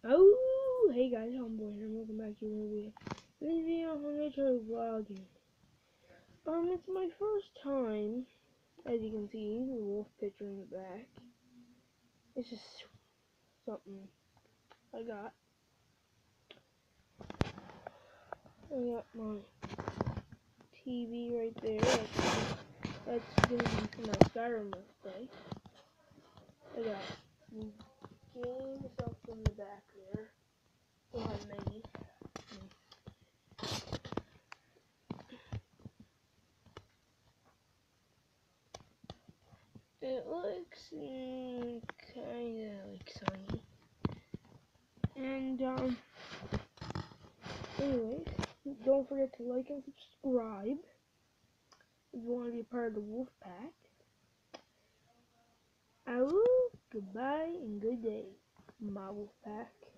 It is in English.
Oh, hey guys, Homeboy here, and welcome back to another video. In this video, I'm gonna try vlogging. It's my first time, as you can see, the wolf picture in the back. It's just something I got. I got my TV right there. That's gonna be for my Skyrim birthday. I got some game stuff in the back there. Don't have many. It looks kind of like sunny. And, anyways, don't forget to like and subscribe if you want to be a part of the wolf pack. Goodbye and good day, my wolf pack.